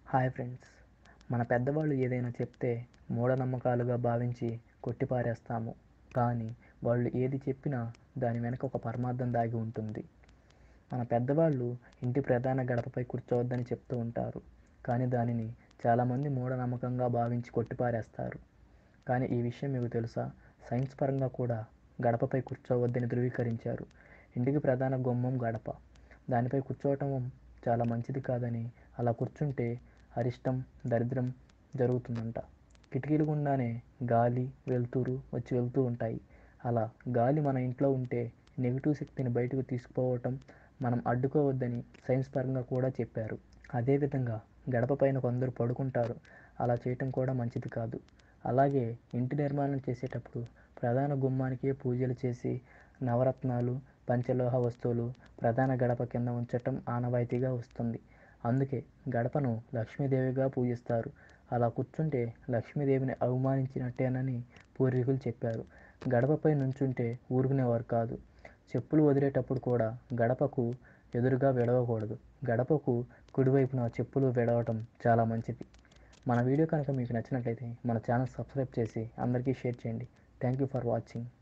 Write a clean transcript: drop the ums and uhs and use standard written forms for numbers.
Hi friends. మన పెద్దవాళ్ళు ఏదైనా చెప్తే మూఢనమ్మకాలుగా భావించి కొట్టిపారేస్తాము. కానీ వాళ్ళు ఏది చెప్పినా దాని వెనక ఒక పరమార్థం దాగి ఉంటుంది. మన పెద్దవాళ్ళు ఇంటి ప్రధాన గడపపై కూర్చోవద్దని చెప్తూ ఉంటారు. కానీ దానిని చాలామంది మూఢనమ్మకంగా భావించి కొట్టిపారేస్తారు. కానీ ఈ విషయం మీకు తెలుసా? సైన్స్ పరంగా కూడా గడపపై కూర్చోవద్దని ధృవీకరించారు. ఇంటికి ప్రధాన గుమ్మం గడప. దానిపై కూర్చోవటం చాలా మంచిది కాదని, అలా కూర్చుంటే అరిష్టం, దరిద్రం జరుగుతుందంట. కిటికీలు గుండానే గాలి, వెలుతురు వచ్చి వెళ్తూ ఉంటాయి. అలా గాలి మన ఇంట్లో ఉంటే నెగిటివ్ శక్తిని బయటకు తీసుకుపోవటం మనం అడ్డుకోవద్దని సైన్స్ పరంగా కూడా చెప్పారు. అదేవిధంగా గడప పైన కొందరు పడుకుంటారు. అలా చేయటం కూడా మంచిది కాదు. అలాగే ఇంటి నిర్మాణం చేసేటప్పుడు ప్రధాన గుమ్మానికే పూజలు చేసి నవరత్నాలు, పంచలోహ వస్తువులు ప్రధాన గడప కింద ఉంచటం ఆనవాయితీగా వస్తుంది. అందుకే గడపను లక్ష్మీదేవిగా పూజిస్తారు. అలా కూర్చుంటే లక్ష్మీదేవిని అవమానించినట్టేనని పూర్వీకులు చెప్పారు. గడపపై నుంచుంటే ఊరుకునేవారు కాదు. చెప్పులు వదిలేటప్పుడు కూడా గడపకు ఎదురుగా విడవకూడదు. గడపకు కుడివైపున చెప్పులు విడవటం చాలా మంచిది. మన వీడియో కనుక మీకు నచ్చినట్లయితే మన ఛానల్ సబ్స్క్రైబ్ చేసి అందరికీ షేర్ చేయండి. Thank you for watching.